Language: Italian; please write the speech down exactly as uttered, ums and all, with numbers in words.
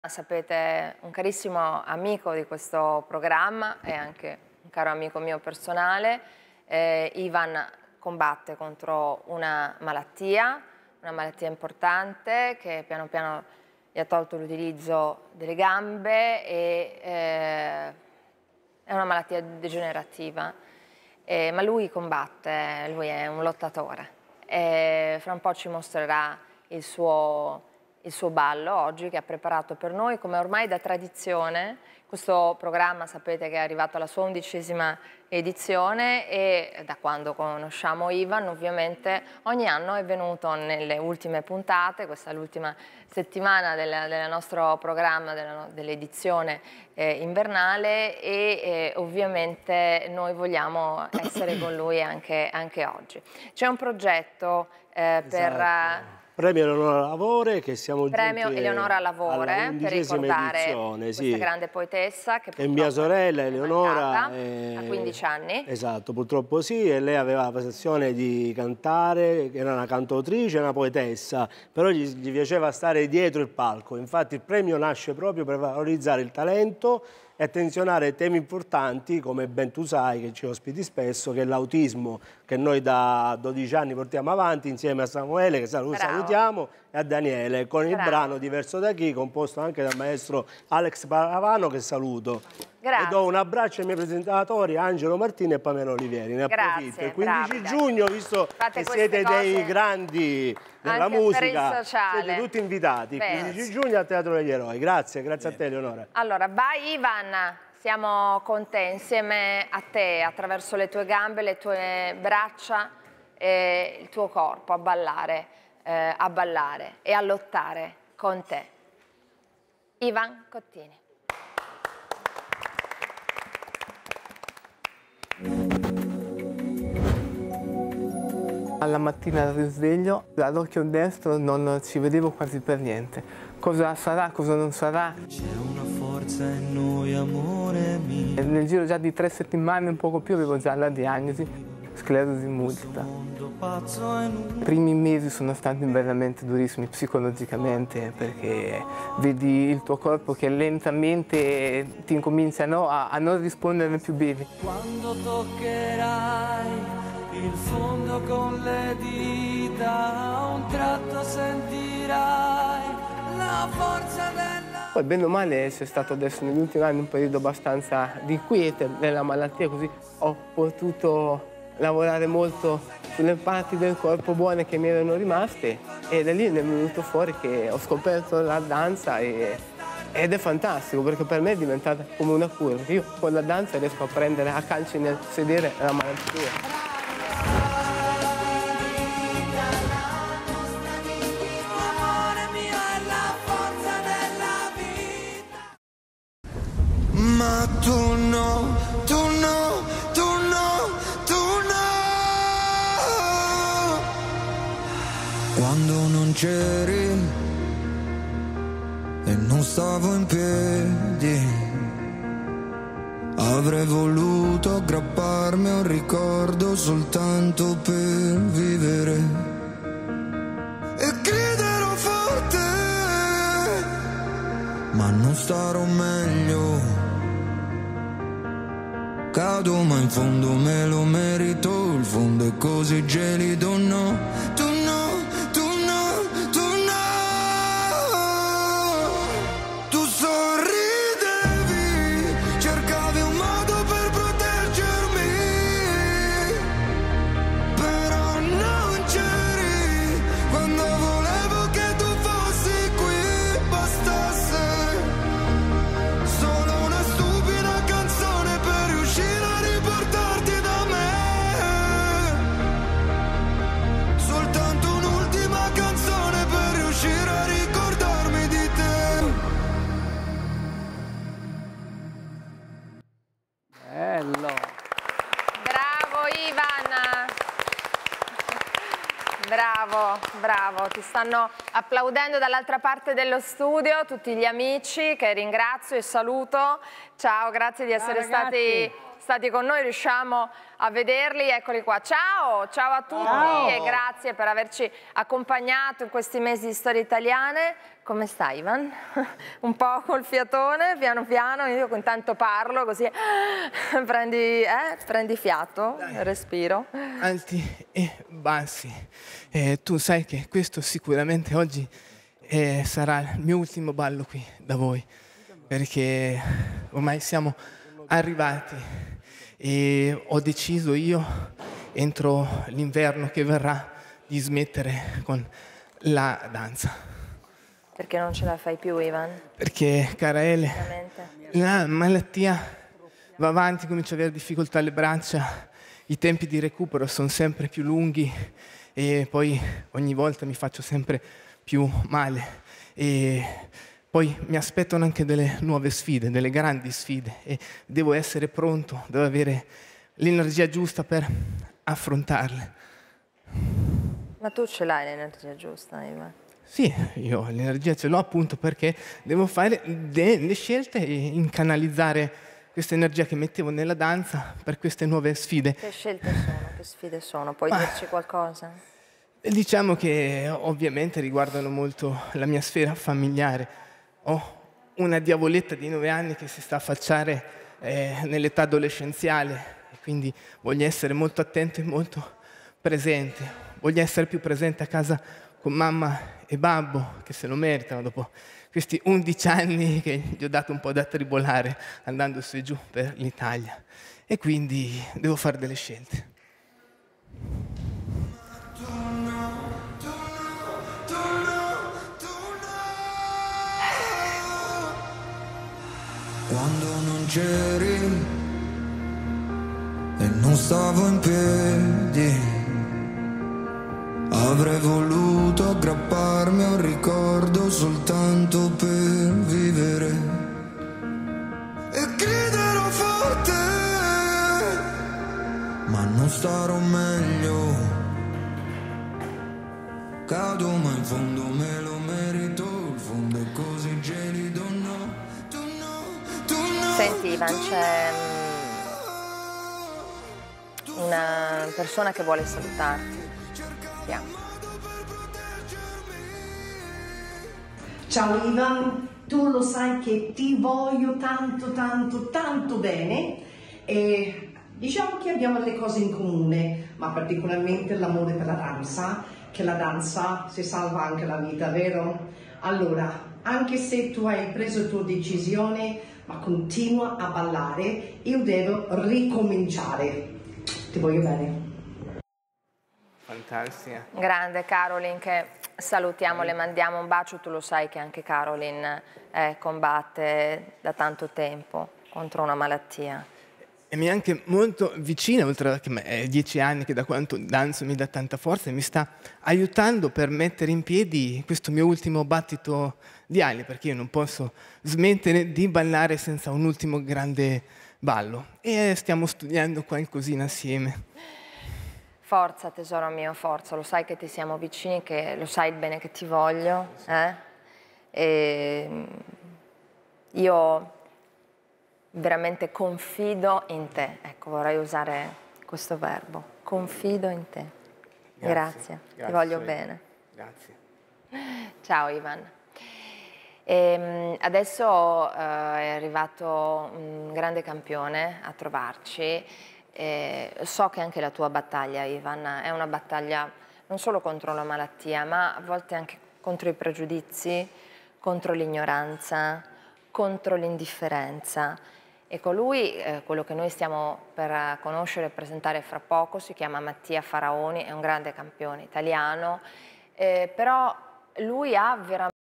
Sapete, un carissimo amico di questo programma e anche un caro amico mio personale. eh, Ivan combatte contro una malattia, una malattia importante che piano piano gli ha tolto l'utilizzo delle gambe e eh, è una malattia degenerativa, eh, ma lui combatte, lui è un lottatore e fra un po' ci mostrerà il suo il suo ballo oggi che ha preparato per noi come ormai da tradizione. Questo programma sapete che è arrivato alla sua undicesima edizione e da quando conosciamo Ivan ovviamente ogni anno è venuto nelle ultime puntate, questa è l'ultima settimana del, del nostro programma, dell'edizione eh, invernale e eh, ovviamente noi vogliamo essere con lui anche, anche oggi. C'è un progetto eh, per... Esatto. Premio Eleonora Lavore, che siamo Premio giunti Eleonora Lavore per ricordare edizione, questa sì. grande poetessa che è mia sorella Eleonora è a quindici anni. Esatto, purtroppo sì, e lei aveva la passione di cantare, era una cantautrice, una poetessa, però gli, gli piaceva stare dietro il palco. Infatti il premio nasce proprio per valorizzare il talento e attenzionare temi importanti, come ben tu sai, che ci ospiti spesso, che è l'autismo, che noi da dodici anni portiamo avanti insieme a Samuele, che lo salutiamo, e a Daniele, con il Bravo. brano Diverso da chi, composto anche dal maestro Alex Paravano, che saluto. Grazie. E do un abbraccio ai miei presentatori Angelo Martini e Pamela Olivieri. Ne approfitto. Il quindici giugno, visto Fate che siete dei grandi della anche musica, siete tutti invitati. Il quindici giugno al Teatro degli Eroi. Grazie, grazie Bene. a te Eleonora. Allora, vai Ivan, siamo con te, insieme a te, attraverso le tue gambe, le tue braccia e il tuo corpo, a ballare, eh, a ballare e a lottare con te. Ivan Cottini. Alla mattina al risveglio, dall'occhio destro non ci vedevo quasi per niente. Cosa sarà, cosa non sarà? C'è una forza in noi, amore mio. E nel giro già di tre settimane, un poco più, avevo già la diagnosi, sclerosi multipla. I primi mesi sono stati veramente durissimi psicologicamente, perché vedi il tuo corpo che lentamente ti incomincia no, a, a non rispondere più bene. Quando toccherai il fondo con le dita, a un tratto sentirai la forza della... Poi bene o male c'è stato adesso negli ultimi anni un periodo abbastanza di quiete nella malattia, così ho potuto lavorare molto sulle parti del corpo buone che mi erano rimaste e da lì mi è venuto fuori che ho scoperto la danza e, ed è fantastico perché per me è diventata come una cura. Io con la danza riesco a prendere a calci nel sedere la malattia. Ma tu no, tu no, tu no, tu no. Quando non c'eri e non stavo in piedi, avrei voluto aggrapparmi a un ricordo soltanto per vivere e griderò forte, ma non starò meglio. Cado ma in fondo me lo merito, il fondo è così gelido, no, tu no, tu no, tu no. Tu sorridevi, cercavi un modo per proteggermi, però non c'eri, quando volevo che tu fossi qui, bastasse solo una stupida canzone per riuscire a riportarti da me, soltanto un'ultima canzone per riuscire a ricordarmi di te. Bello! Bravo Ivan! Bravo, bravo, ti stanno applaudendo dall'altra parte dello studio tutti gli amici che ringrazio e saluto. Ciao, grazie di essere Ciao, stati stati con noi, riusciamo a vederli, eccoli qua. Ciao, ciao a tutti Ciao. e grazie per averci accompagnato in questi mesi di storie italiane. Come stai, Ivan? Un po' col fiatone, piano piano, io intanto parlo così prendi, eh, prendi fiato, Dai. respiro. Alti e bassi. Eh, tu sai che questo sicuramente oggi eh, sarà il mio ultimo ballo qui da voi, perché ormai siamo arrivati e ho deciso io, entro l'inverno che verrà, di smettere con la danza. Perché non ce la fai più, Ivan? Perché, cara Ele, la malattia va avanti, comincio ad avere difficoltà alle braccia, i tempi di recupero sono sempre più lunghi e poi ogni volta mi faccio sempre più male. E poi mi aspettano anche delle nuove sfide, delle grandi sfide e devo essere pronto, devo avere l'energia giusta per affrontarle. Ma tu ce l'hai l'energia giusta, Ivan? Sì, io l'energia ce l'ho appunto perché devo fare delle scelte e incanalizzare questa energia che mettevo nella danza per queste nuove sfide. Che scelte sono? Che sfide sono? Puoi Ma... dirci qualcosa? Diciamo che ovviamente riguardano molto la mia sfera familiare. Ho una diavoletta di nove anni che si sta a affacciare eh, nell'età adolescenziale, e quindi voglio essere molto attento e molto presente. Voglio essere più presente a casa con mamma e babbo, che se lo meritano dopo questi undici anni che gli ho dato un po' da tribolare andando su e giù per l'Italia. E quindi devo fare delle scelte. Quando non c'eri e non stavo in piedi, avrei voluto aggrapparmi a un ricordo soltanto per vivere e griderò forte, ma non starò meglio. Cado ma in fondo me lo merito, il fondo è così gelido, no, tu no, tu no. Senti Ivan, c'è una persona che vuole salutarti. Ciao Ivan, tu lo sai che ti voglio tanto tanto tanto bene e diciamo che abbiamo le cose in comune, ma particolarmente l'amore per la danza, che la danza si salva anche la vita, vero? Allora, anche se tu hai preso la tua decisione, ma continua a ballare, io devo ricominciare. Ti voglio bene. Fantastica. Grande Caroline, che salutiamo, le mandiamo un bacio. Tu lo sai che anche Caroline eh, combatte da tanto tempo contro una malattia. E mi è anche molto vicina, oltre a che è dieci anni che da quanto danzo mi dà tanta forza e mi sta aiutando per mettere in piedi questo mio ultimo battito di ali, perché io non posso smettere di ballare senza un ultimo grande ballo. E stiamo studiando qualcosina assieme. Forza tesoro mio, forza, lo sai che ti siamo vicini, che lo sai il bene che ti voglio. Eh? E io veramente confido in te, ecco, vorrei usare questo verbo, confido in te. Grazie, grazie, grazie ti voglio bene. Grazie. Ciao Ivan. E adesso uh, è arrivato un grande campione a trovarci. Eh, so che anche la tua battaglia, Ivan, è una battaglia non solo contro la malattia, ma a volte anche contro i pregiudizi, contro l'ignoranza, contro l'indifferenza. E colui, eh, quello che noi stiamo per conoscere e presentare fra poco, si chiama Mattia Faraoni, è un grande campione italiano, eh, però lui ha veramente